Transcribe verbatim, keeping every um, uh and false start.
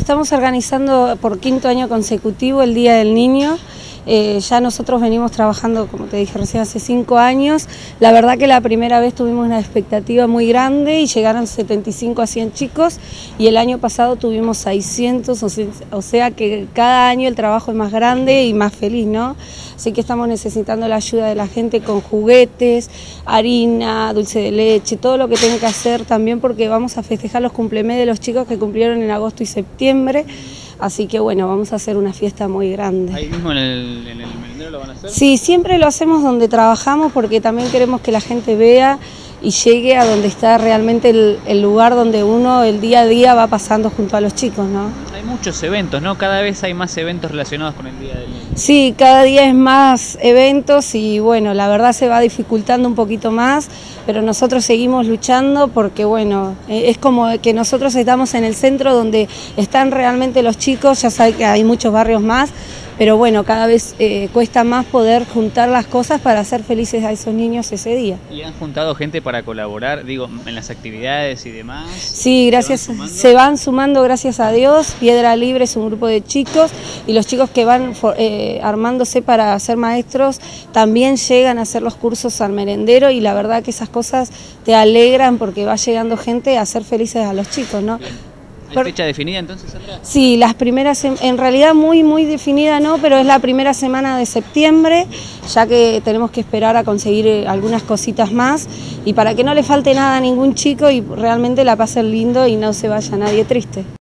estamos organizando por quinto año consecutivo el Día del Niño. Eh, ya nosotros venimos trabajando, como te dije recién, hace cinco años. La verdad que la primera vez tuvimos una expectativa muy grande y llegaron setenta y cinco a cien chicos, y el año pasado tuvimos seiscientos, o sea que cada año el trabajo es más grande y más feliz, ¿no? Así que estamos necesitando la ayuda de la gente con juguetes, harina, dulce de leche, todo lo que tenga que hacer también, porque vamos a festejar los cumplemes de los chicos que cumplieron en agosto y septiembre. Así que bueno, vamos a hacer una fiesta muy grande. ¿Ahí mismo en el, en el merendero lo van a hacer? Sí, siempre lo hacemos donde trabajamos, porque también queremos que la gente vea y llegue a donde está realmente el, el lugar donde uno el día a día va pasando junto a los chicos, ¿no? Hay muchos eventos, ¿no? Cada vez hay más eventos relacionados con el Día del Niño. Sí, cada día es más eventos y bueno, la verdad se va dificultando un poquito más, pero nosotros seguimos luchando porque bueno, es como que nosotros estamos en el centro donde están realmente los chicos. Ya saben que hay muchos barrios más, pero bueno, cada vez eh, cuesta más poder juntar las cosas para hacer felices a esos niños ese día. ¿Y han juntado gente para colaborar, digo, en las actividades y demás? Sí, gracias, ¿Se van sumando? Se van sumando, gracias a Dios. Piedra Libre es un grupo de chicos, y los chicos que van eh, armándose para ser maestros también llegan a hacer los cursos al merendero, y la verdad que esas cosas te alegran porque va llegando gente a hacer felices a los chicos, ¿no? Bien. ¿Hay fecha definida entonces, Sandra? Sí, las primeras, en realidad muy muy definida no, pero es la primera semana de septiembre, ya que tenemos que esperar a conseguir algunas cositas más, y para que no le falte nada a ningún chico y realmente la pasen lindo y no se vaya nadie triste.